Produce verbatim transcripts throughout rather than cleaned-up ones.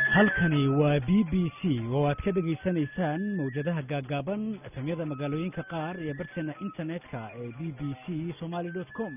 halkani waa b b c oo aad ka dhageysanaysaan mawjadaha gaagaaban efemyada magaalooyinka qaar iyo barteena internetka ee b b c somali dot com.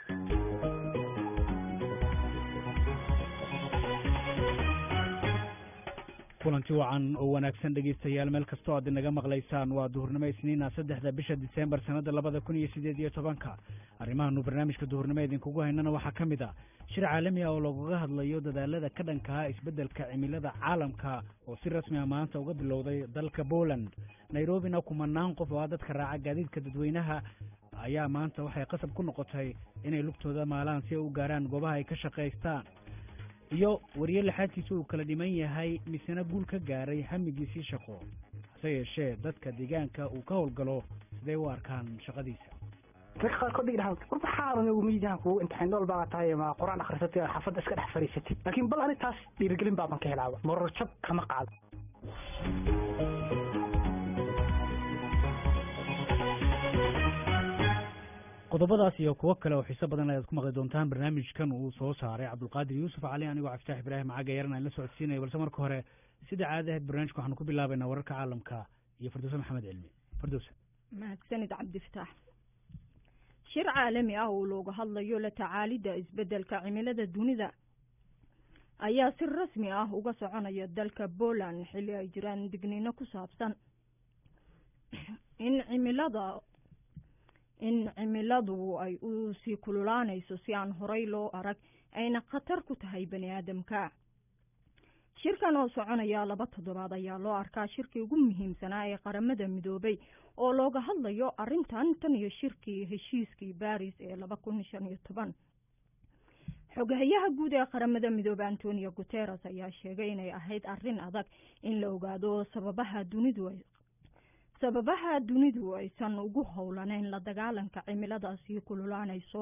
kulanti wacan oo wanaagsan dhegeystayaal meel kastoo aad inaga maqlaysaan waa duhurnimo isniina saddexda bisha December sanada labada kun iyo sideed iyo tobanka. arrimahan barnaamijka duhurnimo idinkugu haynana waxaa ka mid ah shir caalami ah oo looga hadlayo dadaalada ka dhanka ah isbeddelka cimilada caalamka oo si rasmi ah maanta uga bilowday dalka Poland. Nairobi-na kumanaan qof oo dadka raaca gaadiidka dadweynaha ayaa maanta waxay qasab ku noqotay inay lugtooda maalaan si ay u gaaraan goobaha ay ka shaqeystaan. iyo wariye lixaadkiisa uu kala dhiman yahay misna guul ka gaaray hamigiisii shaqo hase yeeshee dadka deegaanka uu ka howlgalo siday u arkaan shaqadiisa. dadka qaarkood dhigdhahan warba xaaran ugu miidaanku imtixaan dol baa tahay ma quraan akhrisatay xaafadda iska dhex fariisatay laakiin bal ani taas dhiirigelin baaban ka helaaba marar jab kama qaado. qodobadaas iyo kuwo kale oo xiiso badan ayaad ku maqli doontaan barnaamijkan uu soo saaray cabdulqaadir yuusuf cali anigoo Cabditax Ibraahim Caga yarna la socodsiinay balse marka hore sida caadaha barnaamijka waxaan ku bilaabaynaa wararka caalamka iyo Firdawsa Maxamed Cilmi. Firdawsa mahadsanid Cabditax. shir caalami ah oo looga hadlayo la tacaalida isbeddelka cimilada dunida ayaa si rasmi ah uga soconaya dalka Poland xilli ay jiraan digniino ku saabsan in cimilada in cimiladu ay u sii kululaanayso si aan horay loo arag ayna khatar ku tahay bani aadamka. shirkan oo soconaya laba toddobaad ayaa loo arkaa shirkii ugu muhiimsanaa ee qaramada midoobay oo looga hadlayo arrintan tan iyo shirkii heshiiskii Paris ee laba kun iyo shan iyo toban. xogayaha guud ee qaramada midoobay Antonio Guterres ayaa sheegay inay ahayd arrin adag in la ogaado sababaha dunidu ay sababaha dunidu aysan ugu howlanayn la dagaalanka cimiladaasi kululaanayso.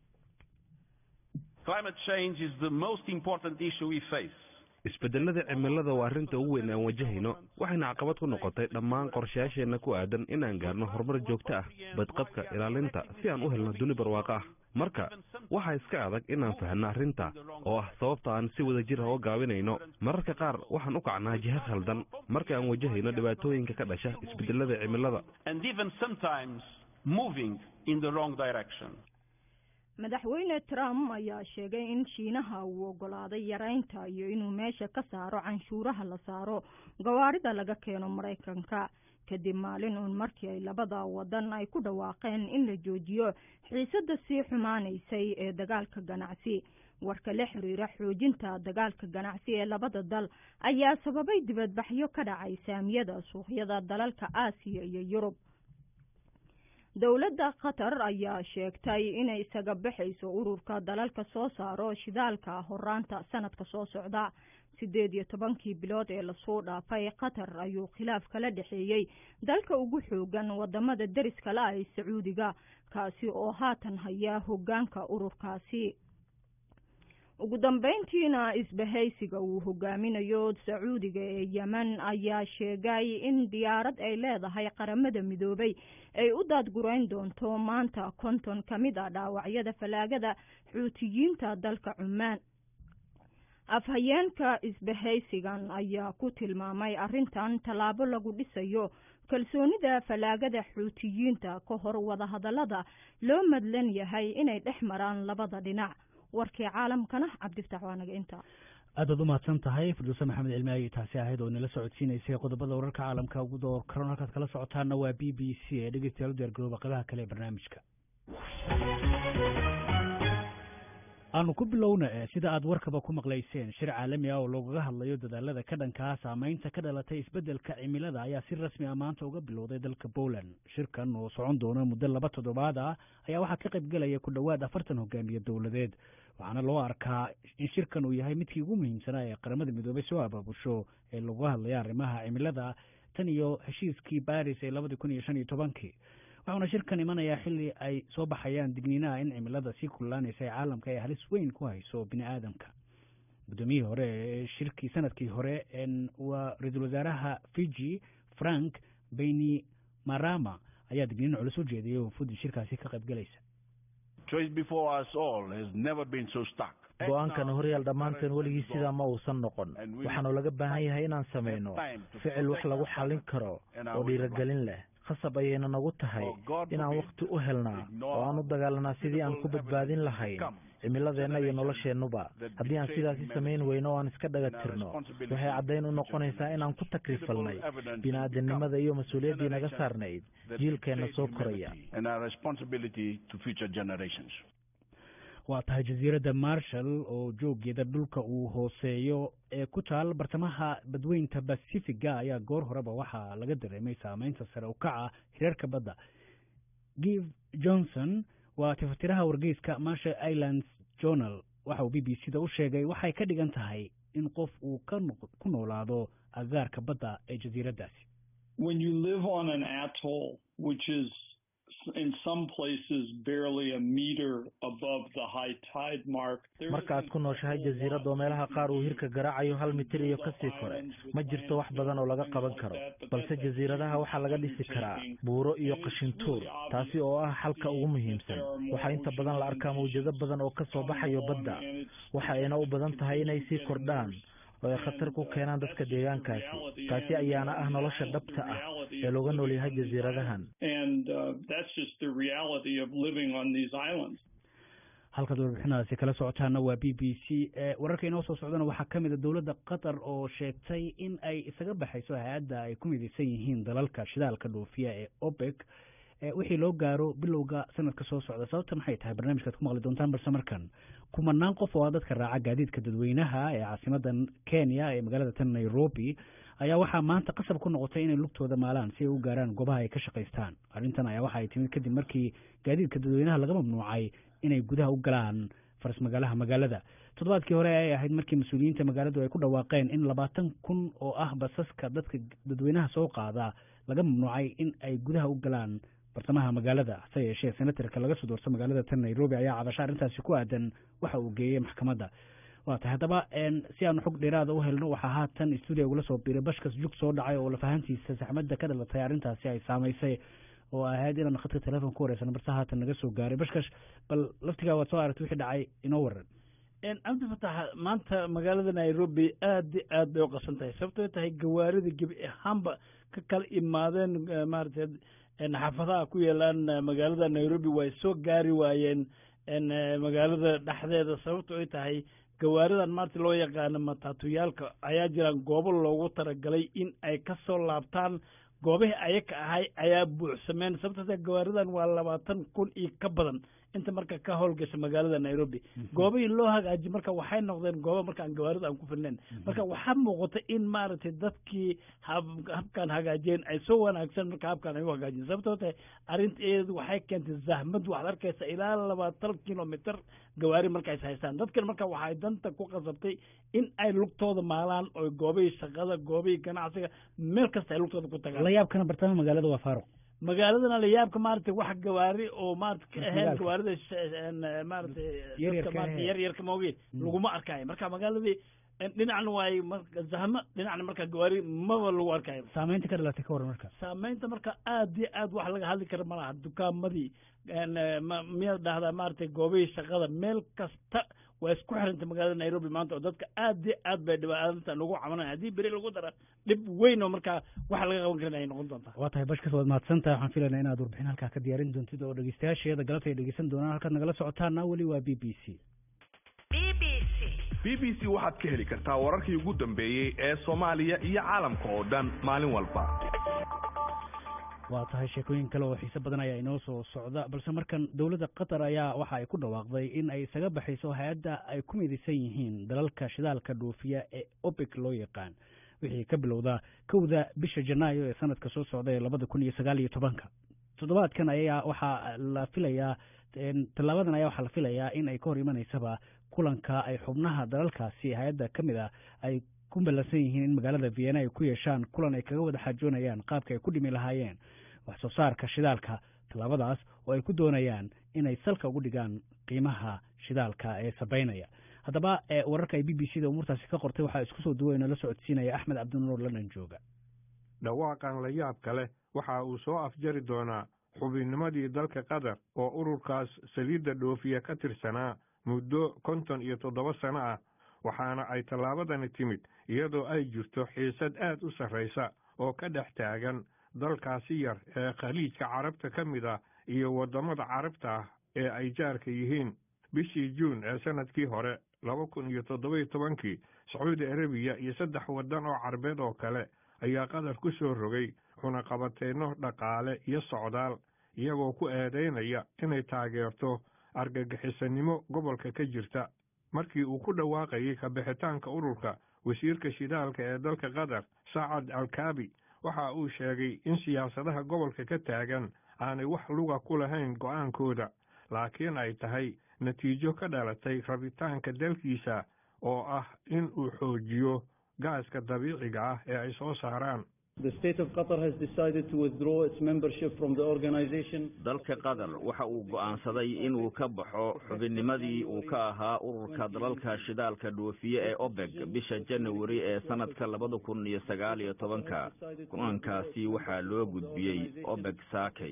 Climate change is the most important issue we face. isbedelada cimilada waa arrinta ugu weyn aan wajahayno waxayna caqabad ku noqotay dhammaan qorshayaasheena ku aadan inaan gaarno horumar joogto ah badqabka ilaalinta si aan u helno duni barwaaqo ah. marka waxaa iska adag inaan fahanno arrinta oo ah sababta aan si wada jir ah u gaabinayno. mararka qaar waxaan u kacnaa jiha khaldan marka aan wajahayno dhibaatooyinka ka dhasha isbedelada cimilada and even sometimes moving in the wrong direction. madaxweyne Trump ayaa sheegay in Shiinaha uu ogolaaday yareynta iyo inuu meesha ka saaro canshuuraha la saaro gawaarida laga keeno Mareykanka kadib maalin uun markii ay labada wadan ay ku dhawaaqeen in la joojiyo xiisadda sii xumaanaysay ee dagaalka ganacsi. warka la xiriira xoojinta dagaalka ganacsi ee labada dal ayaa sababay dibadbaxyo ka dhacay saamiyada suuqyada dalalka Aasiya iyo Yurub. dowladda Qatar ayaa sheegtay inay isaga baxayso ururka dalalka soo saaro shidaalka horaanta sanadka soo socda. sideed iyo tobankii bilood ee lasoo dhaafay Qatar ayuu khilaaf kala dhaxeeyay dalka ugu xoogan wadamada dariska la ah Sacuudiga kaasi oo haatan haya hoggaanka ururkaasi. ugu dambeyntiina isbahaysiga uu hogaaminayo Sacuudiga ee Yemen ayaa sheegay in diyaarad ay leedahay qaramada midoobay ay u daadgurayn doonto maanta konton kamid ah dhaawacyada falaagada xuutiyiinta dalka Cumaan. afhayeenka isbahaysigan ayaa ku tilmaamay arrintan tallaabo lagu dhisayo kalsoonida falaagada xuutiyiinta ka hor wada hadallada loo madlan yahay inay dhex maraan labada dhinac. warkii caalamkana Cabditax waa naga inta aad u mahadsan tahay Firdawsa Maxamed Cilmi ay taasi ahayd oo nala socodsiinaysay qodobada wararka caalamka ugu door karoon halkaad kala socotaana waa B B C ee dhegeystayaal diyaar garooba qeybaha kale ee barnaamijka. aanu ku bilowna sida aad warkaba ku maqlayseen shir caalami ah oo looga hadlayo dadaalada ka dhanka ah saameynta ka dhalatay isbeddelka cimilada ayaa si rasmi ah maanta uga bilowday dalka Poland. shirkan oo socon doona muddo laba toddobaad ah ayaa waxaa ka qayb galaya ku dhawaad afartan hogaamiye dowladeed waxaana loo arkaa in shirkan uu yahay midkii ugu muhiimsanaa ee qaramada midoobay soo abaabusho ee looga hadlayo arrimaha cimilada tan iyo heshiiskii Paris ee labada kun iyo shan iyo tobankii. waxaana shirkan imanayaa xilli ay soo baxayaan digniinaha in cimilada sii kululaanaysa ee caalamka ay halis weyn ku hayso bini aadamka. gudoomiyihii hore ee shirkii sanadkii hore waa ra-iisul wasaaraha Fiji Frank Bainimarama ayaa digniin culus u jeediyay oo fudud shirkaasi ka qayb galaysa. Choice before us all has never been so stark. go-aankan horyaal dhammaanteen weligii sidaa ma uusan noqon waxaanu laga baahan yahay inaan samayno ficil wax lagu xallin karo oo dhiiragelin leh khasab ayayna nagu tahay inaan wakhti u helnaa oo aan u dagaalanaa sidii aan ku badbaadin lahayn cimiladeenna iyo nolosheennuba haddii aan sidaasi samayn weyno oo aan iska dhaga tirno waxay caddayn u noqonaysaa inaan ku takrifalnay bini-aadamnimada iyo mas-uuliyaddii naga saarnayd jiilkeenna soo koraya waa tahay jasiiradda marshall oo joogeeda dhulka uu hooseeyo ee ku taal bartamaha badweynta bacifiga ayaa goor horeba waxaa laga dareemay saameynta sare u kaca hirarka badda. Giv Johnson waa tifatiraha wargeyska Marshall Islands Journal waxa uu b b c da u sheegay waxay ka dhigan tahay in qof uu ka ku noolaado agaarka badda ee jasiiraddaasi. When you live on an atoll which is in some places barely a meter above the high tide mark. markaad ku nooshahay jasiirad oo meelaha qaar uu hirka garaacayo hal mitir iyo kasii kore ma jirto wax badan oo laga qaban karo balse jasiiradaha waxaa laga dhisi karaa buuro iyo qashintuur taasi oo ah xalka ugu muhiimsan waxaa inta badan la arkaa mawjado badan oo kasoo baxayo badda waxa ayna u badan tahay inay sii kordhaan oo ay khatar ku keenaan dadka deegaankaasi taasi ayaana ah nolosha dhabta ah ee looga nool yahay jasiiradahan. halkaad warbixinadaasi kala socotaana waa b b c. wararka inoo soo socdana waxaa ka mid a dowladda qatar oo sheegtay in ay isaga baxayso hay-adda ay ku midaysan yihiin dalalka shidaalka dhoofiya ee opec wixii loo gaaro bilowga sanadka soo socda. sababta maxay tahay barnaamijkaad ku maqli doontaan balse markan kumanaan qof oo dadka raaca gaadiidka dadweynaha ee caasimadda Kenya ee magaalada tan Nairobi ayaa waxaa maanta qasab ku noqotay inay lugtooda maalaan si ay u gaaraan goobaha ay ka shaqaystaan. arrintan ayaa waxa ay timid kadib markii gaadiidka dadweynaha laga mamnuucay inay gudaha u galaan faras magaalaha magaalada. toddobaadkii hore ay ahayd markii mas-uuliyiinta magaaladu ay ku dhawaaqeen in labaatan kun oo ah basaska dadka dadweynaha soo qaada laga mamnuucay in ay gudaha u galaan bartamaha magaalada. hase yeeshee senatarka laga soo doorta magaalada tan Nairobi ayaa cabasho arrintaasi ku aadan waxa uu geeyey maxkamadda. waa tahay haddaba si aanu xog dheeraada u helno waxaa haatan stuudiga ugula soo biiray bashkas jug soo dhacay oo lafahantiisa saxmadda ka dhalatay arrintaasi ay saamaysay oo ahayd inaan khadka telefoon ku wareysano balse haatan naga soo gaaray. bashkash bal laftigaa waad soo aragtay wixii dhacay inoo waran. cabdi fatax maanta magaalada Nairobi aad i aad bay u qasan tahay sababtoo tahay gawaarida gebi ahaanba ka kala imaadeen maaragtay xaafadaha ku yeelaan magaalada Nairobi way soo gaari waayeen magaalada dhexdeeda sababtoo ay tahay gawaaridan maanta loo yaqaano matatuyaalka ayaa jiraan goobo loogu talagalay in ay ka soo laabtaan goobihii ayaka ahay ayaa buuxsameen sababtoo gawaaridan waa labaatan kun iyo ka badan inta marka ka howlgasha magaalada Nairobi. goobihii loo hagaaji marka waxay noqdeen goobo marka aan gawaarida aan ku filnayn marka waxaa muuqata in maaragtay dadkii habkan hagaajeen ay soo wanaagsan marka habkan ay u hagaajeen sababtoo tahay arrinteedu waxay keentay zahmad waxaad arkaysa ilaa labaatan kilomitir gawaari marka ay haystaan dadkan marka waxay danta ku qasabtay in ay lugtooda maalaan oo goobihii shaqada goobihii ganacsiga meel kasta ay lugtooda ku tagaan. la yaabkana bartamaha magaalada waa faaruq magaaladana la yaabka maaragtay wax gawaari oo maaragtay ka ahayn gawaarida maaragtay yar yarka moogi laguma arkayo marka magaaladii dhinacna waay zahma dhinacna marka gawaari maba lagu arkayo. saameynta ka dhalatay ka waran marka saameynta marka aad iyo aad wax laga hadli kara malaha dukaamadii miyaad dhahdaa maaragtay goobihii shaqada meel kasta waa isku xirantay magaalada Nairobi maanta oo dadka aad iyo aad bay dhibaatada ugu cabanayaan haddii beri lagu dara dhib weyn oo markaa waxa laga qaban karin ay noqon doontaa. waa tahay bashkas waad mahadsantahay waxaan filaynaa inaad warbixin halkaa ka diyaarin doontid oo dhegeystayaasheeda galabta ay dhegeysan doonaan halkaad nagala socotaana weli waa b b c. b b c waxaad ka heli kartaa wararkii ugu dambeeyey ee Soomaaliya iyo caalamka oo dhan maalin walba. waa tahay sheekooyin kale oo xiiso badan ayaa inoo soo socda balse markan dowladda qatar ayaa waxa ay ku dhawaaqday in ay isaga baxayso hay-adda ay ku midaysan yihiin dalalka shidaalka dhoofiya ee opec loo yaqaan wixii ka bilowda kowda bisha janaayo ee sanadka soo socda ee labada kun iyo sagaal iyo tobanka. toddobaadkan ayaa waxaa la filayaa tallaabadan ayaa waxaa la filayaa in ay ka hor imanaysaba kulanka ay xubnaha dalalkaasi hay-adda ka mid ah ay ku ballansan yihiin in magaalada Vienna ay ku yeeshaan kulan ay kaga wada xaajoonayaan qaabka ay ku dhimi lahaayeen wax soo saarka shidaalka. tallaabadaas oo ay ku doonayaan inay salka ugu dhigaan qiimaha shidaalka ee sabaynaya. haddaba wararka ay b b c da umurtaasi ka qortay waxaa isku soo duwayna la socodsiinaya Axmed Cabdinuur London jooga. dhawaaqan la yaab kale waxa uu soo afjari doonaa xubinnimadii dalka Qatar oo ururkaas saliidda dhoofiya ka tirsanaa muddo konton iyo toddoba sano ah waxaana ay tallaabadani timid iyadoo ay jirto xiisad aad u sarraysa oo ka dhex taagan dalkaasi yar ee khaliijka carabta ka mid ah iyo waddamada carabta ah ee ay jaarka yihiin bishii juun ee sanadkii hore laba kun iyo toddoba iyo tobankii sacuudi arabiya iyo saddex waddan oo carbeed oo kale ayaa qatar ku soo rogay cunaqabateenno dhaqaale iyo socdaal iyagoo ku eedaynaya inay taageerto argagixisanimo gobolka ka jirta markii uu ku dhawaaqayay kabixitaanka ururka wasiirka shidaalka ee dalka qatar saacad alkaabi waxa uu sheegay in siyaasadaha gobolka ka taagan aanay wax luga ku lahayn go'aankooda laakiin ay tahay natiijo ka dhalatay rabitaanka dalkiisa oo ah in uu xoojiyo gaaska dabiiciga ah ee ay soo saaraan dalka qatar waxa uu go'aansaday inuu ka baxo xubinnimadii uu ka ahaa ururka dalalka shidaalka dhoofiye ee obeg bisha janawari ee sanadka labada kun iyo sagaal iyo tobanka go-aankaasi waxaa loo gudbiyey obeg saakay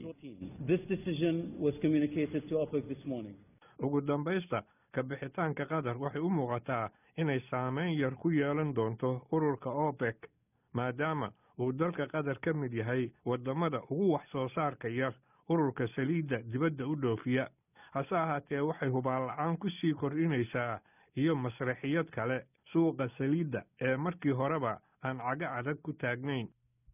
ugu dambaysta kabixitaanka qatar waxay u muuqataa inay saamayn yar ku yeelan doonto ururka obeg maadaama uu dalka qatar ka mid yahay waddamada ugu wax soo saarka yar ururka saliidda dibadda u dhoofiya hase ahaatee waxay hubaal la-aan ku sii kordhinaysaa iyo masraxiyad kale suuqa saliidda ee markii horeba aan caga adag ku taagnayn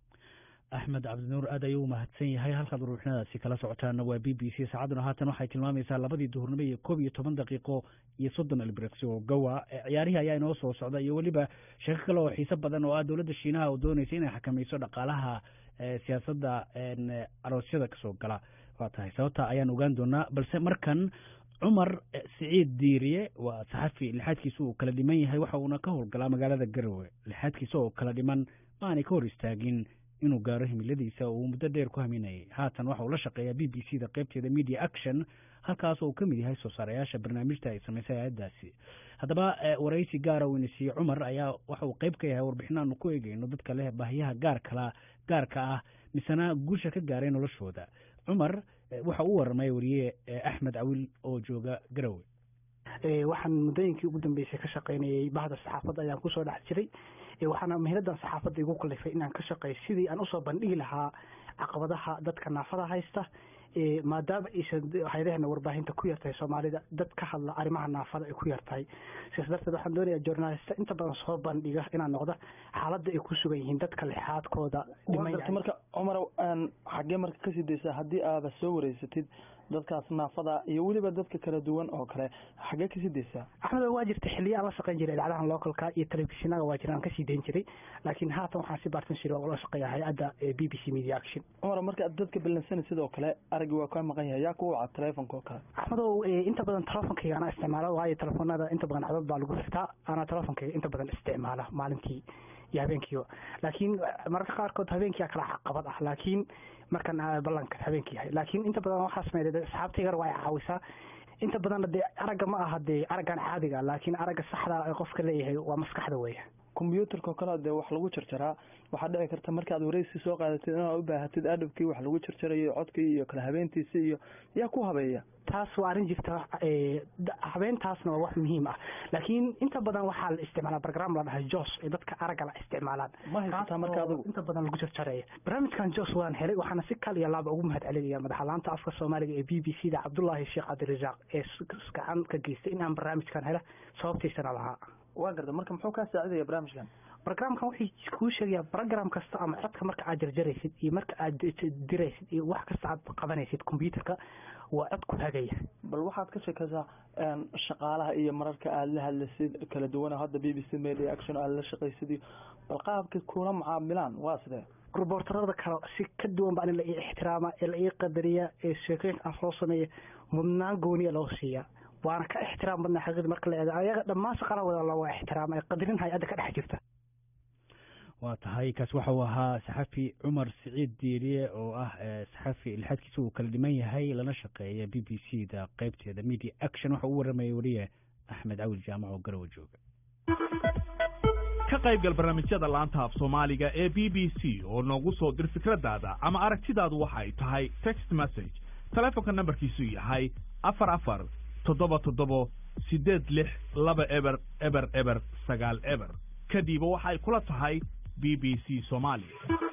axmed cabdinuur aad ayuu mahadsan yahay halkaad ruuxnadaasi kala socotaana waa b b c saacaduna haatan waxay tilmaamaysaa labadii duhurnimo iyo koob iyo toban daqiiqo iyo soddon ilbiriqsi oo gawa ciyaarihii ayaa inoo soo socda iyo weliba sheeko kale oo xiiso badan oo ah dowladda shiinaha oo doonaysa inay xakamayso dhaqaalaha siyaasadda aroosyada kasoo gala waa tahay sababta ayaan ogaan doonaa balse markan cumar siciid diiriye waa saxafi lixaadkiisa uu kala dhiman yahay waxa uuna ka howlgalaa magaalada garowe lixaadkiisa oo kala dhiman ma aanay ka hor istaagin inuu gaaro himiladiisa uu muddo dheer ku haminayay haatan waxa uu la shaqeeyaa b b c da qaybteeda media action halkaas oo uu ka mid yahay soo saarayaasha barnaamijta ay samaysay hay-addaasi haddaba waraysi gaara uu inasiiye cumar ayaa waxa uu qayb ka yahay warbixino aanu ku eegeyno dadka leh baahiyaha gaarkala gaarka ah misena guusha ka gaaray noloshooda cumar waxa uu warramay wariye axmed cawil oo jooga garowe waxaan muddooyinkii ugu dambeysay ka shaqaynayay bahda saxaafadda ayaan kusoo dhex jiray waxaana maheladan saxaafadda igu kalifay inaan ka shaqeeyo sidii aan usoo bandhigi lahaa caqabadaha dadka naafada haysta maadaama aysan hayadaheena warbaahinta ku yartahay soomaalida dad ka hadla arrimaha naafada ay ku yartahay sidaas darteed waxaan doonayaa journalista inta badan soo bandhiga inaan noqdo xaaladda ay ku sugan yihiin dadka lixaadkooda dhiman yahay marka cumar xaggee marka kasii daysaa haddii aaba soo wareysatid dadkaas naafada iyo weliba dadka kala duwan oo kale xaggee kasii daysaa axmed waa jirta xilliya aan la shaqayn jiray idaacadahan localka iyo telefishinada waa jiraan kasii dayn jiray laakiin haatan waxaan si baartan jiray oo la shaqeeya hay-adda b b c media action cumar marka dadka ballansana sidoo kale aragii waa kaa maqan yahay yaa ku waca telefonka oo kale axmedow inta badan telefonkayga anaa isticmaala waayo telefoonada inta badan codad baa lagu xirtaa anaa telefonkayga inta badan isticmaala maalintii iyo habeenkiiba laakiin mararka qaarkood habeenkii kala caqabad ah laakiin markan ballanka habeenkii yahay laakiin inta badan waxaa sameeyay asxaabtayga waa caawisaa inta badan dee aragga ma aha dee araggan caadiga laakiin aragga saxda ee qofka leeyahay waa maskaxda weeye computerka kale dee wax lagu jarjaraa waxaa dhici karta markaad wareysi soo qaadatid inaad u baahatid adhabkii wax lagu jarjarayo codkii iyo kala habeentiisa iyo yaa ku habeeya taas waa arrin jirta habeentaasna waa wax muhiim ah laakiin inta badan waxaa la isticmaalaa program la dhahay jos ee dadka aragga la isticmaalaan ma haysataa marka adigu inta badan lagu jarjaraya barnaamijkan jos waan helay waxaana si kal iyo laaba ugu mahad celinaya madaxlaanta afka soomaaliga ee b b c da cabdullaahi sheekh cabdirasaaq ee gacan ka geystay in aan barnaamijkan hela sababtiisana lahaa waa garda marka muxuu kaa saacidaya barnaamijkan programkan wuxuu kuu sheegayaa program kasta ama codka marka aad jarjaraysid iyo marka aad diraysid iyo wax kasta aad qabanaysid computerka waa cod ku hagaya bal waxaad ka sheekaysaa shaqaalaha iyo mararka aad la hadlaysid kala duwan hadda b b c media action aad la shaqaysid iyo bal qaabka kula mucaamilaan waa sidee reporterada kale si ka duwan baa in la ixtiraama ee la ii qadariya ee sheekooyinka aan soo sameeya mudnaan gooniya loo siiyaa waana ka ixtiraam badnaa xaqiiqda marka la eego ayaga dhammaan shaqala wada la waa ixtiraam ay qadarin hay-adda ka dhex jirta waa tahay kaas waxa uu ahaa saxafi cumar siciid diiriye oo ah saxafi ilxaadkiisa uu kala dhiman yahay lana shaqeeya b b c da qaybteeda media action waxa uu warramaya wariye axmed cawil jaamac oo garowe jooga ka qaybgal barnaamijyada laanta af soomaaliga ee b b c oo noogu soo dir fikradaada ama aragtidaadu waxay tahay text message telefonka nambarkiisu yahay afar afar toddoba toddobo siddeed lix laba eber eber eber sagaal eber kadiba waxay kula tahay b b c Somali.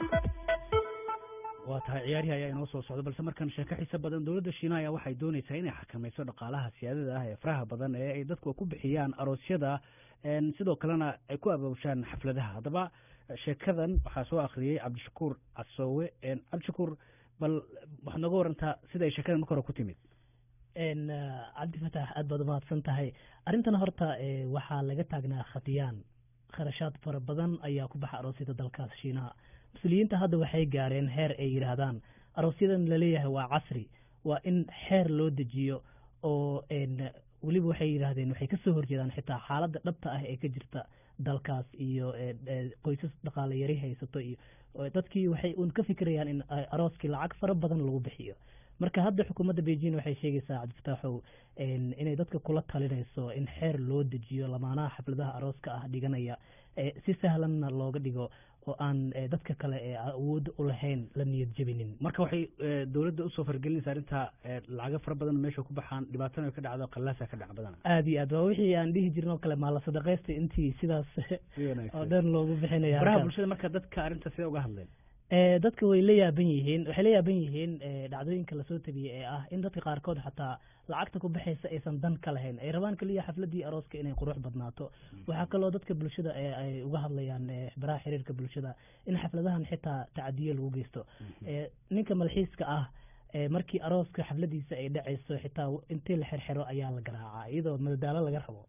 waa tahay ciyaarihi ayaa inoo soo socda balse markan sheeko xiisa badan dowladda Shiinaha ayaa waxay doonaysaa inay xakamayso dhaqaalaha siyaadada ah ee faraha badan ee ay dadku ku bixiyaan aroosyada sidoo kalena ay ku abaabushaan xafladaha. haddaba sheekadan waxaa soo akhriyey cabdishakuur casoowe. cabdishakuur bal waxaad nooga warantaa sida ay sheekadan marka hore ku timid. cabdifatax aad baad umahadsan tahay. arrintan horta waxaa laga taagnaa khatiyaan kharashaad fara badan ayaa ku baxa aroosyada dalkaas Shiinaha. mas-uuliyiinta hadda waxay gaareen heer ay yidhaahdaan aroosyadan laleeyahay waa casri, waa in xeer loo dejiyo oo weliba waxay yidhaahdeen waxay kasoo horjeedaan xitaa xaaladda dhabta ah ee ka jirta dalkaas iyo qoysas dhaqaale yari haysato iyo dadkii waxay uun ka fikirayaan in arooskii lacag fara badan lagu bixiyo. marka hadda xukuumadda Beijing waxay sheegaysaa cabdifataxow inay dadka kula talinayso in xeer loo dejiyo lamaanaha xafladaha arooska ah dhiganaya si sahlanna looga dhigo oo aan dadka kale ee awood u lahayn la niyad jebinin. marka waxay dowladda usoo fargelinaysaa arrinta lacaga fara badan meesha ku baxaan dhibaatana ka dhacdo qallaasa ka dhac badan. aad iyo aad waa wixii aan dhihi jirno kale maala sadaqaysta intii sidaas oo dhan loogu bixinaya. baraha bulshada marka dadka arrinta sida uga hadleen dadka way la yaaban yihiin waxay la yaaban yihiin dhacdooyinka lasoo tabiyey ee ah in dadka qaarkood xataa lacagta ku baxaysa aysan dan ka lahayn, ay rabaan kaliya xafladii arooska inay qurux badnaato. waxaa kaloo dadka bulshada ay uga hadlayaan baraha xiriirka bulshada in xafladahan xitaa tacadiyo lagu geysto. ninka malxiiska ah markii arooska xafladiisa ay dhacayso xitaa intii la xirxiro ayaa la garaacaa iyadoo madadaalo laga rabo.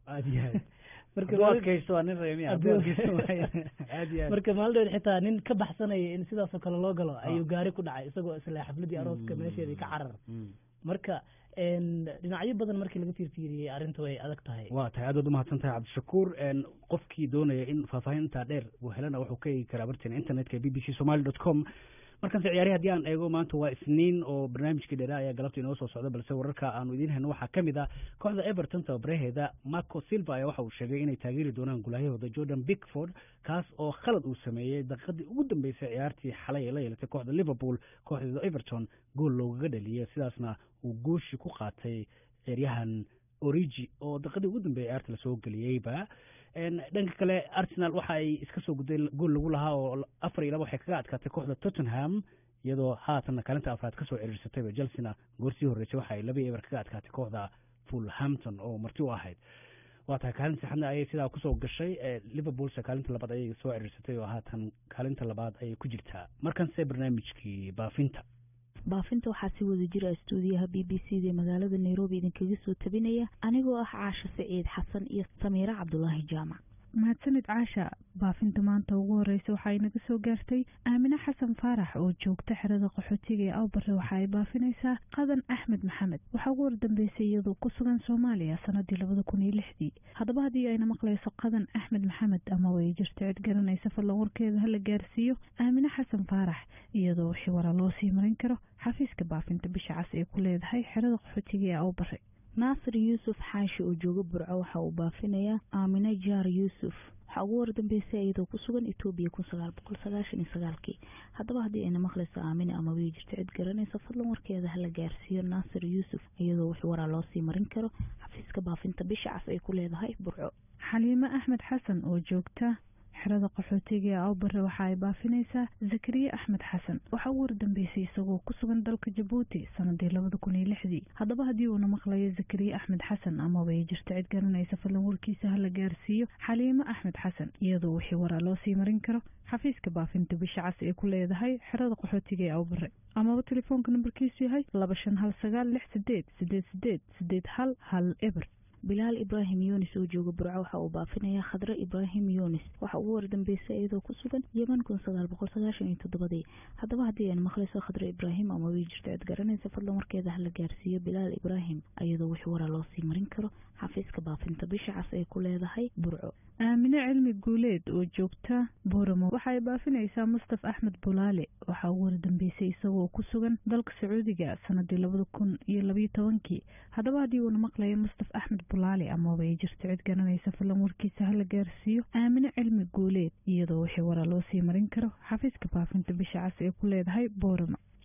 marka maalin xitaa nin ka baxsanaya in sidaasoo kale loo galo ayuu gaari ku dhacay isagoo isla xafladii arooska meesheedii ka carar. marka dhinacyo badan markii laga fiirfiiriyey arrinta way adag tahay. waa tahay aad baad umahadsan tahay cabdishakuur. qofkii doonaya in faahfaahinta dheer uu helana wuxuu ka eegi karaa barteena internetka b b c somali dot com. markanse ciyaari haddii aan eego maanta waa isniin oo barnaamijkii dheeraa ayaa galabta inoo soo socda, balse wararka aanu idiin hayno waxaa ka mid ah kooxda Everton tababaraheeda Marco Silva ayaa waxa uu sheegay inay taageeri doonaan gulaayahooda Jordan Pickford kaas oo khalad uu sameeyey daqiiqadii ugu dambeysay ciyaartii xalay ee la yeelatay kooxda Liverpool. kooxda Everton gool loogaga dhaliyay sidaasna uu gooshi ku qaatay ciyaaryahan Origi oo daqiiqadii ugu dambeeyay ciyaarta lasoo geliyeyba. dhanka kale Arsenal waxa ay iska soo guday gool lagu lahaa oo afar iyo laba waxay kaga adkaatay kooxda Tottenham iyadoo haatanna kaalinta afraad kasoo ciriirsatay. Chelsea goorsii horeysay waxa ay laba eber kaga adkaatay kooxda Fulhampton oo marti u ahayd. waa tahay kaalinta saxna ayay sidaa kusoo gashay. Liverpool kaalinta labaad ayay soo ciriirsatay oo haatan kaalinta labaad ayay ku jirtaa. markanse barnaamijkii baafinta baafinta waxaa si wada jira stuudiyaha b b c da magaalada Nairobi idinkaga soo tabinaya anigoo ah Caasha Saciid Xasan iyo Samiira Cabdullaahi Jaamac. mahadsanid Caasha. baafinta maanta ugu horeysa waxay naga soo gaartay Aamina Xasan Faarax oo joogta xerada qaxootiga ee Awbare. waxa ay baafinaysaa Qadan Axmed Maxamed. waxa ugu wardambeysay iyadoo ku sugan Soomaaliya sanadii labada kun iyo lixdii. haddaba haddii ayna maqlayso Qadan Axmed Maxamed ama way jirto cid garanaysa fadlan warkeeda hala gaarsiiyo Aamina Xasan Faarax iyadoo wixii wara loo sii marin karo xafiiska baafinta bisha cas ee ku leedahay xerada qaxootiga ee Awbare. naasir yuusuf xaashi oo jooga Burco waxa uu baafinayaa Aamina Jaar Yuusuf. waxa ugu wardambeysay iyadoo ku sugan Itoobiya kun sagaal boqol sagaashan iyo sagaalkii. haddaba haddii ayna maqlayso Aamina ama way jirto cid garanaysa fadlan warkeeda hala gaarsiiyo naasir yuusuf iyadoo wixii waraa loo sii marin karo xafiiska baafinta bisha cas ay ku leedahay Burco. xaliime Axmed Xasan oo joogta xerada qaxootiga ee Awbare waxa ay baafinaysaa Zakariya Axmed Xasan. waxa ugu wardambeysay isagoo ku sugan dalka Jabuuti sanadii labada kun iyo lixdii. haddaba haddii uuna maqlayo Zakariya Axmed Xasan ama way jirto cid garanaysa fadlan warkiisa hala gaarsiiyo Xaliime Axmed Xasan iyadoo wixii waraa loo sii marin karo xafiiska baafinta bisha cas ee ku leedahay xerada qaxootiga ee Awbare. amaba telefoonka nambarkiisu yahay laba shan hal sagaal lix sideed sideed sideed sideed hal hal eber. bilaal ibraahim yunis oo jooga Burco waxa uu baafinayaa Khadra Ibraahim Yunis. waxa ugu wardambeysay iyadoo ku sugan Yemen kun sagaal boqol sagaashan iyo toddobadii. haddaba haddii aan maqlayso Khadra Ibraahim ama way jirto cid garanaysa fadlan warkeeda hala gaarsiiyo Bilaal Ibraahim iyadoo wixii waraa loo sii marin karo xafiiska baafinta bisha cas ay ku leedahay Burco. Aamine Cilmi Guuleed oo joogta Booramo waxa ay baafinaysaa Mustaf Axmed Bulaale. waxa ugu wardambeysay isagoo ku sugan dalka Sacuudiga sanadii labada kun iyo laba iyo tobankii. haddaba haddii uuna maqlayo Mustaf Axmed Bulaale ama way jirto cid garanaysa fadlan warkiisa hala gaarsiiyo Aamine Cilmi Guuleed iyadoo wixii waraa loo sii marin karo xafiiska baafinta bisha cas ee ku leedahay Booramo.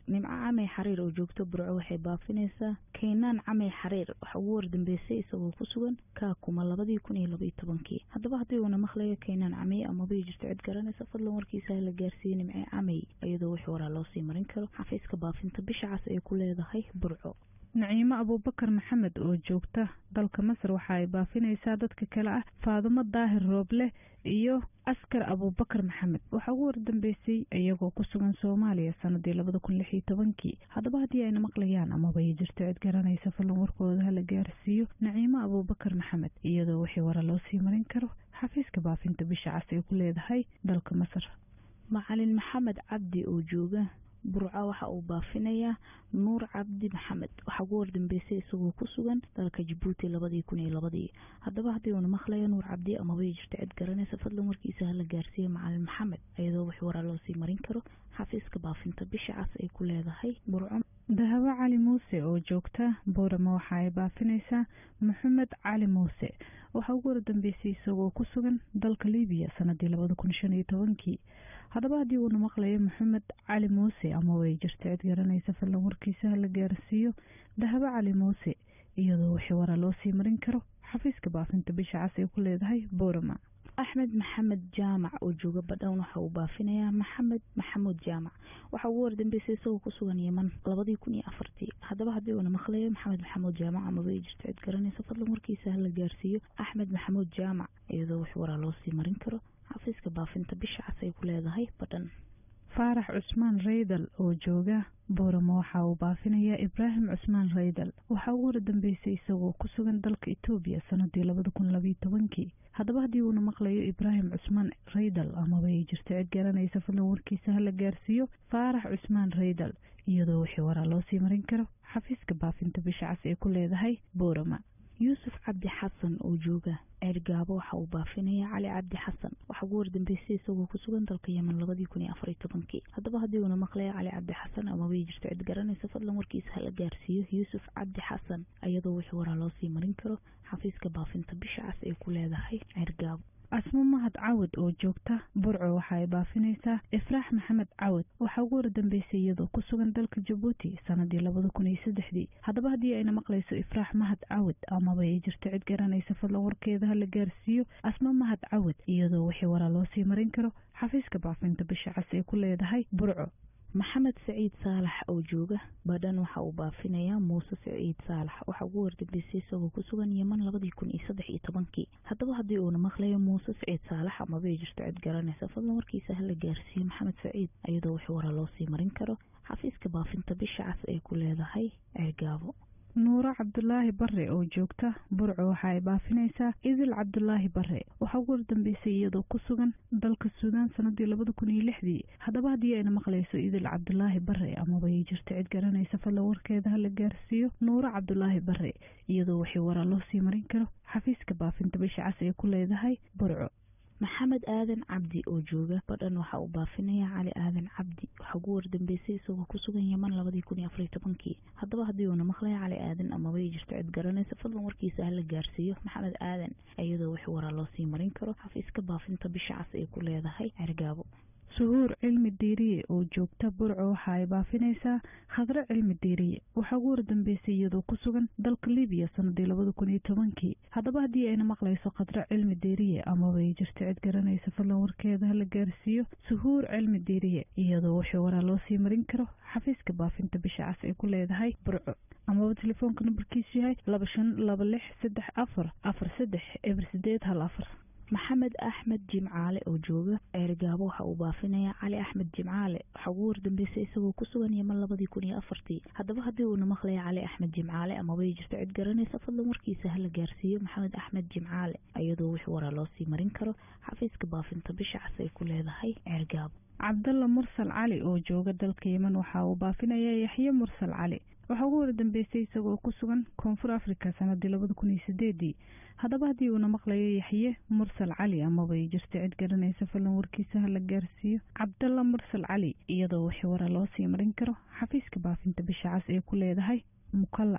nimco camay xariir oo joogto burco waxay baafinaysaa keenaan camay xariir waxa ugu wardambeysay isagoo ku sugan kaakuma labadii kun iyo labaiyo tobankii haddaba haddii uuna maqlayo keenaan camay amaba jirto cid garanaysa fadlan warkiisa la gaarsiiyey nimco camay iyadoo wix waraa loo sii marin karo xafiiska baafinta bisha cas ay ku leedahay burco. naciimo abuubakar maxamed oo joogta dalka masar waxa ay baafinaysaa dadka kale ah faadumo daahir rooble iyo askar abuubakar maxamed waxa ugu wardambeysay iyagoo ku sugan soomaaliya sanadii labada kun lix iyo tobankii haddaba haddii ayna maqlayaan amaba ay jirto cid garanaysa falan warkooda hala gaarsiiyo naciimo abuubakar maxamed iyadoo wixii wara loo sii marin karo xafiiska baafinta bisha cas ay ku leedahay dalka masar. macalin maxamed cabdi oo jooga burco waxa uu baafinayaa nuur cabdi maxamed waxa ugu wardambeysay isagoo ku sugan dalka Djibouti labadii kun iyo labadii haddaba haddii uu maqlayo nuur cabdi ama way jirto cid garanaysa fadlan warkiisa hala gaarsiiyo macalin maxamed iyadoo wax waraa loo sii marin karo xafiiska baafinta bisha cas ay ku leedahay burco. dahabo cali muuse oo joogta boorama waxa ay baafinaysaa maxamed cali muuse waxa ugu wardambeysay isagoo ku sugan dalka Liibiya sanadii labada kun shan iyo tobankii haddaba haddii uu maqlayo maxamed cali muuse ama way jirto cid garanaysa fadlan warkiisa la gaarsiiyo dahabo cali muuse iyadoo wixii wara loo sii marin karo xafiiska baafinta bisha cas ay ku leedahay boorama. axmed maxamed jaamac oo jooga badhan waxa uu baafinayaa maxamed maxamuud jaamac waxa uu wardambeysay isagoo ku sugan Yemen labadii kun iyo afartii haddaba haddii uu maqlayo maxamed maxamuud jaamac ama way jirto cid garanaysa fadlan warkiisa la gaarsiiyo axmed maxamuud jaamac iyadoo wixii wara loo sii marin karo xafiiska baafinta bisha cas ay ku leedahay badhan. faarax cusmaan raydal oo jooga boorama waxa uu baafinayaa ibraahim cusmaan raydal waxa ugu wardambeysay isagoo ku sugan dalka Itoobiya sanadii labada kun labaiyo tobankii haddaba haddii uu maqlayo ibraahim cusmaan raydal ama way jirto cid garanaysa fadlan warkiisa la gaarsiiyo faarax cusmaan raydal iyadoo wixii waraa loo sii marin karo xafiiska baafinta bisha cas ay ku leedahay boorama. yuusuf cabdi xasan oo jooga ergaabo waxa uu baafinayaa cali cabdi xasan waxa ugu wardambeysay isagoo ku sugan dalka Yemen labadii kun iyo afar iyo tobankii haddaba haddii uu maqlayo cali cabdi xasan ama way jirto cid garanaysa fadlan warkiisa la gaarsiiyo yuusuf cabdi xasan iyadoo wixii waraa loo sii marin karo xafiiska baafinta bisha cas ay ku leedahay ergaabo. asmo mahad cawad oo joogta burco waxa ay baafinaysaa ifraax maxamed cawad waxa ugu wardambeysay iyadoo ku sugan dalka Djibouti sanadii labada kun iyo saddexdii haddaba haddii ayna maqlayso ifraax mahad cawad ama way jirto cid garanaysa fadlan warkeeda la gaarsiiyo asmo mahad cawad iyadoo wixii wara loo sii marin karo xafiiska baafinta bisha cas ay ku leedahay burco. maxamed saciid saalax oo jooga badhan waxa uu baafinayaa muuse saciid saalax waxa ugu wardambeysay isagoo ku sugan Yemen labadii kun iyo saddex iyo tobankii haddaba haddii uu maqlayo muuse saciid saalax ama way jirto cid garanaysa fadlan warkiisa la gaarsiiyo maxamed saciid iyadoo wixii wara loo sii marin karo xafiiska baafinta bisha cas ay ku leedahay ergaabo. nuuro cabdulaahi bare oo joogta burco waxa ay baafinaysaa idil cabdulaahi bare waxa ugu wardambeysay iyadoo ku sugan dalka Suudaan sanadii labada kun iyo lixdii haddaba haddii ayna maqlayso idil cabdulaahi bare ama way jirto cid garanaysa fadlan warkeeda la gaarsiiyo nuuro cabdulaahi bare iyadoo wixii wara loo sii marin karo xafiiska baafinta bisha cas ay ku leedahay burco. maxamed aadan cabdi oo jooga badhan waxa uu baafinayaa cali aadan cabdi waxa ugu wardambeysay isagoo ku sugan Yemen labadii kun iyo afar iyo tobankii haddaba haddii uu maqlayo cali aadan ama way jirto cid garanaysa fadlan warkiisa la gaarsiiyo maxamed aadan iyadoo wixii wara loo sii marin karo xafiiska baafinta bisha cas ay ku leedahay ergaabo. suhuur cilmi diiriye oo joogta burco waxa ay baafinaysaa khadre cilmi diiriye waxa ugu wardambeysay iyadoo ku sugan dalka Liibiya sanadii labada kun iyo tobankii haddaba haddii ayna maqlayso khadre cilmi diiriye ama way jirto cid garanaysa fadlan warkeeda la gaarsiiyo suhuur cilmi diiriye iyadoo wixii waraa loo sii marin karo xafiiska baafinta bisha cas ay ku leedahay burco amaba telefoonka nambarkiisu yahay laba shan laba lix saddex afar afar saddex eber sideed hal afar. maxamed axmed jimcaale oo jooga ergaabo waxa uu baafinayaa cali axmed jimcaale waxa ugu wardambeysay isagoo ku sugan Yemen labadii kun iyo afartii haddaba haddii uu maqlayo cali axmed jimcaale ama way jirto cid garanaysa fadlan warkiisa la gaarsiiyo maxamed axmed jimcaale iyadoo wixii wara loo sii marin karo xafiiska baafinta bisha cas ay ku leedahay ergaabo. cabdalla mursal cali oo jooga dalka Yemen waxa uu baafinayaa yaxye mursal cali waxa ugu wardambeysay isagoo ku sugan koonfur Afrika sanadii labada kun iyo sideedii haddaba haddii uu maqlayo yaxye mursal cali ama way jirto cid garanaysa fadlan warkiisa la gaarsiiyo cabdalla mursal cali iyadoo wixii wara loo sii marin karo xafiiska baafinta bisha cas ay ku leedahay mukalla.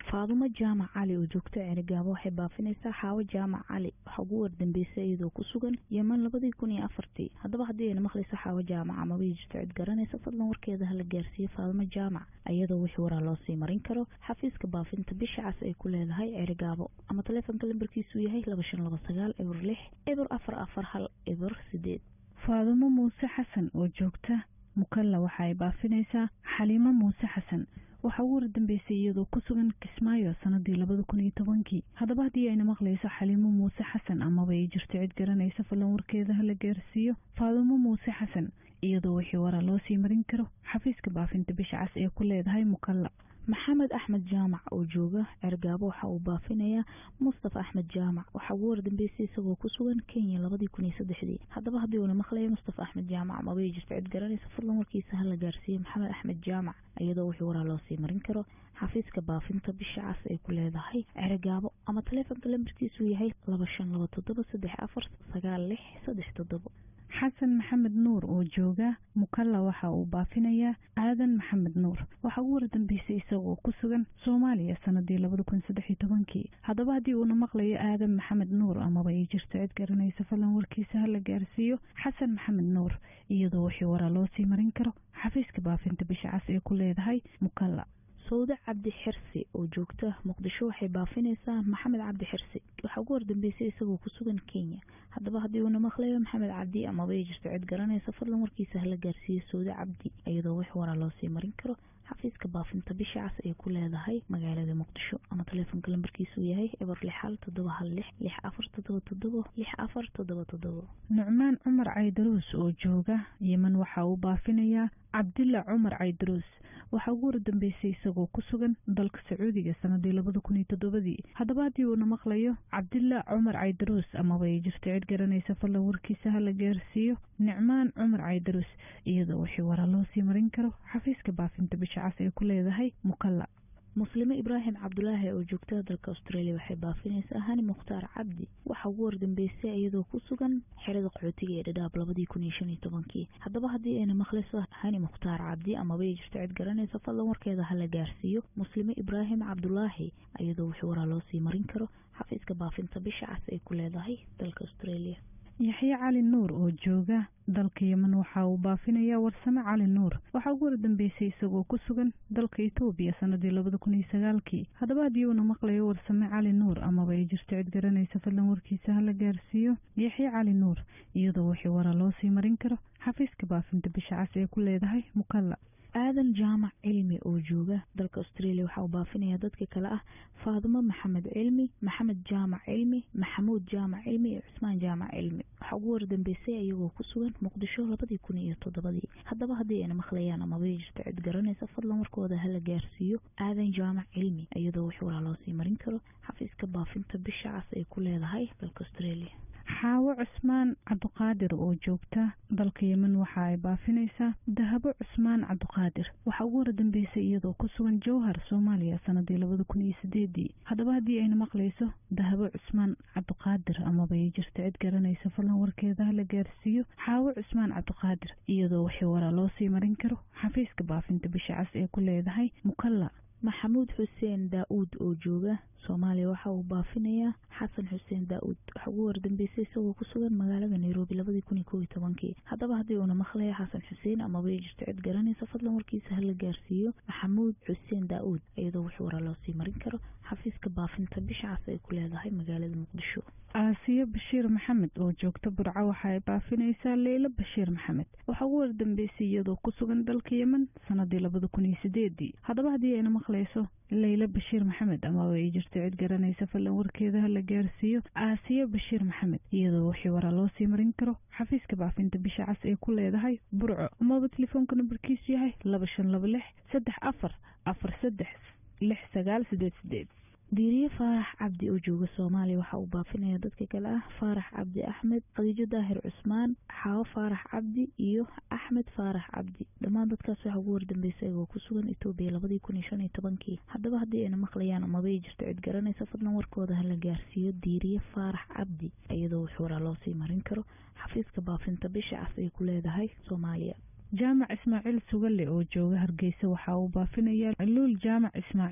faadumo jaamac cali oo joogta Ceerigaabo waxay baafinaysaa xaawo jaamac cali waxa ugu wardambeysay iyadoo ku sugan Yemen labadii kun iyo afartii haddaba haddii ay maqlayso xaawo jaamac ama way jirto cid garanaysa fadlan warkeeda hala gaarsiiyo faadumo jaamac iyadoo wixii waraa loo sii marin karo xafiiska baafinta bisha cas ay ku leedahay Ceerigaabo ama taleefanka lambarkiisu yahay laba shan laba sagaal eber lix eber afar afar hal eber sideed. faadumo muuse xasan oo joogta Mukalla waxay baafinaysaa Xaliimo muuse xasan waxa ugu dambeysay iyadoo ku sugan Kismaayo sanadii labada kun iyo tobankii haddaba haddii ay maqlayso Xaliimo muuse xasan ama way jirto cid garanaysa falan warkeeda hala gaarsiiyo faadumo muuse xasan iyadoo wixii waraa loo sii marin karo xafiiska baafinta bisha cas ee ku leedahay Mukalla. maxamed axmed jaamac oo jooga Ceerigaabo waxa uu baafinayaa Mustafa axmed jaamac waxa ugu wardambeysay isagoo ku sugan Kenya labadii kun iyo saddexdii haddaba haddii uu maqlayo Mustafa axmed jaamac ma way jirto cid garanaysa fadlan warkiisa hala gaarsiiyo maxamed axmed jaamac iyadoo wixii waraa loo sii marin karo xafiiska baafinta bisha cas ay ku leedahay Ceerigaabo ama taleefanka lambarkiisu yahay laba shan laba toddoba saddex afar sagaal lix saddex toddoba. xasan maxamed nuur oo jooga Mukalla waxa uu baafinayaa aadan maxamed nuur waxa ugu wardambeysay isagoo ku sugan Soomaaliya sanadii labada kun iyo saddex iyo tobankii haddaba haddii uu maqlayo aadan maxamed nuur ama ay jirto cid garanaysa falan warkiisa hala gaarsiiyo xasan maxamed nuur iyadoo wixii waraa loo sii marin karo xafiiska baafinta bisha cas ee ku leedahay Mukalla. sawda cabdi xirsi oo joogta Muqdisho waxay baafinaysaa maxamed cabdi xirsi waxa ugu wardambeysay isagoo ku sugan Kenya haddaba haddii uu maqlayo maxamed cabdi ama way jirto cid garanaysa fadlan warkiisa hala gaarsiiyo sawda cabdi iyadoo wax waraa loo sii marin karo xafiiska baafinta bisha cas ee ku leedahay magaalada Muqdisho ama taleefanka lambarkiisu yahay eber lix hal toddoba hal lix lix afar toddoba toddoba lix afar toddoba toddoba. nucmaan cumar caydaruus oo jooga Yemen waxa uu baafinayaa cabdilla cumar caydaruus waxa ugu wardambeysay isagoo ku sugan dalka Sacuudiga sanadii labada kun iyo toddobadii haddaba haddii uu maqlayo cabdilla cumar caydaruus ama way jirto cid garanaysa falan warkiisa hala gaarsiiyo nucmaan cumar caydaruus iyadoo wixii waraa loo sii marin karo xafiiska baafinta bisha cas ee ku leedahay Mukalla. muslime ibraahim cabdulaahi oo joogta dalka Australia waxay baafinaysaa hani mukhtaar cabdi waxa ugu wardambeysay iyadoo ku sugan xerada qaxootiga ee Dadaab labadii kun iyo shan iyo tobankii haddaba haddii ay maqlayso hani mukhtaar cabdi ama way jirto cid garanaysa falan warkeeda hala gaarsiiyo muslime ibraahim cabdulaahi iyadoo wixii waraa loo sii marin karo xafiiska baafinta bisha cas ee ku leedahay dalka Australia. yaxya cali nuur oo jooga dalka Yemen waxa uu baafinayaa warsame cali nuur waxa ugu wardambeysay isagoo ku sugan dalka Itoobiya sanadii labada kun iyo sagaalkii haddaba haddii uu maqlayo warsame cali nuur ama way jirto cid garanaysa falan warkiisa hala gaarsiiyo yaxya cali nuur iyadoo wixii waraa loo sii marin karo xafiiska baafinta bisha cas ee ku leedahay Mukalla. aadan jaamac cilmi oo jooga dalka Australia waxa uu baafinayaa dadka kale ah faadumo maxamed cilmi maxamed jaamac cilmi maxamuud jaamac cilmi iyo cusmaan jaamac cilmi waxa ugu wardambeysay iyagoo ku sugan Muqdisho labadii kun iyo toddobadii haddaba haddii ay maqlayaan ama way jirto cid garanaysa fadlan warkooda hala gaarsiiyo aadan jaamac cilmi iyadoo wax waraa loo sii marin karo xafiiska baafinta bisha cas ay ku leedahay dalka Australia. xaawo cusmaan cabdiqaadir oo joogta dalka Yemen waxa ay baafinaysaa dahabo cusmaan cabdiqaadir waxa ugu wardambeysay iyadoo ku sugan Jowhar Soomaaliya sanadii labada kun iyo sideedii haddaba haddii ay maqlayso dahabo cusmaan cabdiqaadir ama way jirto cid garanaysa falan warkeeda la gaarsiiyo xaawo cusmaan cabdiqaadir iyadoo wixii waraa loo sii marin karo xafiiska baafinta bisha cas ee ku leedahay Mukalla. maxamuud xuseen daa'uud oo jooga Soomaaliya waxa uu baafinayaa xasan xuseen daa'uud waxa ugu wardambeysay isagoo ku sugan magaalada Nairobi labadii kun iyo kow iyo tobankii haddaba haddii uu maqlayo xasan xuseen ama way jirto cid garanaysa fadlan warkiisa hala gaarsiiyo maxamuud xuseen daa'uud iyadoo wixii waraa loo sii marin karo xafiiska baafinta bisha cas ay ku leedahay magaalada Muqdisho. aasiya bashiir maxamed oo joogta Burco waxa ay baafinaysaa Leyla bashiir maxamed waxa ugu wardambeysay iyadoo ku sugan dalka Yemen sanadii labada kun iyo sideedii haddaba haddii ay maqlayso Leyla bashiir maxamed ama way jirto cid garanaysa falan warkeeda la gaarsiiyo aasiya bashiir maxamed iyadoo wixii waraa loo sii marin karo xafiiska baafinta bisha cas ee ku leedahay Burco ama telefoonka nambarkiisu yahay laba shan laba lix saddex afar afar saddex lix sagaal sideed sideed. diiriye faarax cabdi oo jooga Soomaaliya waxa uu baafinayaa dadka kale ah faarax cabdi axmed qadiijo daahir cusmaan xaawo faarax cabdi iyo axmed faarax cabdi dhammaan dadkaas waxa ugu wardambeysay iyagoo ku sugan Itoobiya labadii kun iyo shan iyo tobankii haddaba haddii ay maqlayaan ama way jirto cid garanaysa fadlan warkooda hala gaarsiiyo diiriye faarax cabdi iyadoo wax waraa loo sii marin karo xafiiska baafinta bisha cas ay ku leedahay Soomaaliya. jaamac ismaaciil sugalle oo jooga Hargeysa waxa uu baafinayaa luul jaamac ismaaciil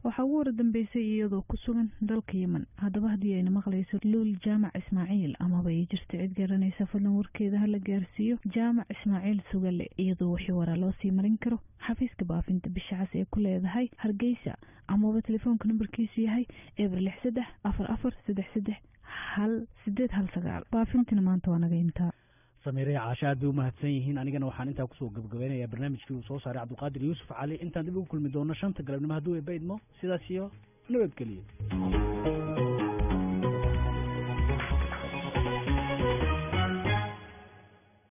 waxaa ugu wardambeysay iyadoo ku sugan dalka yemen. haddaba haddii ayna maqlayso luul jaamac ismaaciil amaba ay jirta cid garanaysa fadlan warkeeda hala gaarsiiyo jaamac ismaaciil sugale, iyadoo wixii waraa loo sii marin karo xafiiska baafinta bisha cas ee ku leedahay Hargeysa, amaba telefoonka nambarkiisu yahay eber lix saddex afar afar saddex saddex hal sideed hal sagaal. baafintina maanta waa naga intaa. samiire caasha aad bay u mahadsan yihiin. anigana waxaan intaa kusoo gabagabeynayaa barnaamijkii uu soo saaray cabdiqaadir yuusuf cali. intaan dib ugu kulmi doono shanta galabnimo hadduu eebba idmo, sidaas iyo nabadgeliyo.